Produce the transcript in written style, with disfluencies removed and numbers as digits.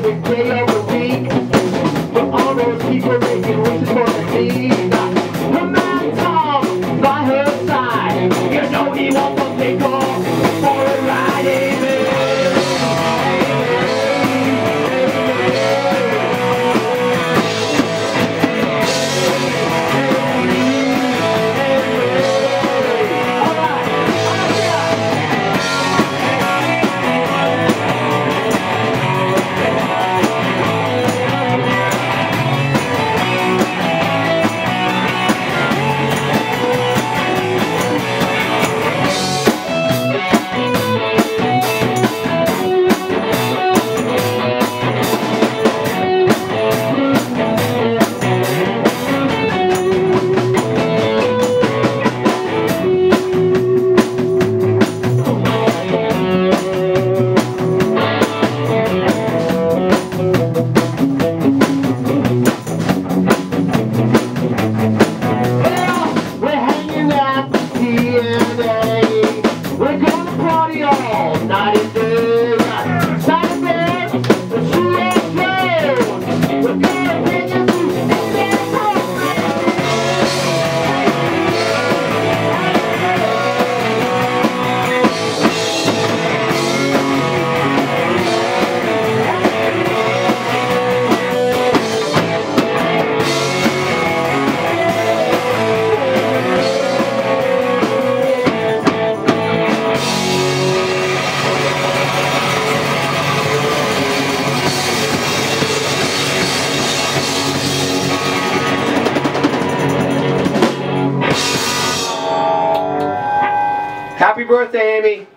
every day of the week. For all those people making wishes for me. Her man Tom by her side, you know he wants to take off for a ride, amen. We're gonna party all night and day. Saturday, the shoe road. We're gonna bring you to Happy birthday, Amy.